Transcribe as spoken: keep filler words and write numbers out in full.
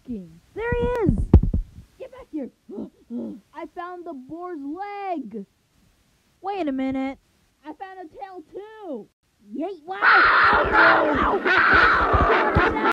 looking. There he is. Get back here. I found the boar's leg. Wait a minute. I found a tail too.